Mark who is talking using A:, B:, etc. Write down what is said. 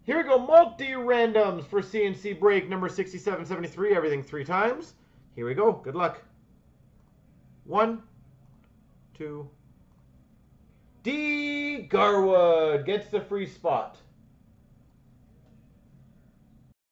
A: Here we go, multi-randoms for C&C break number 6773, everything 3 times. Here we go, good luck. 1, 2. D. Garwood gets the free spot.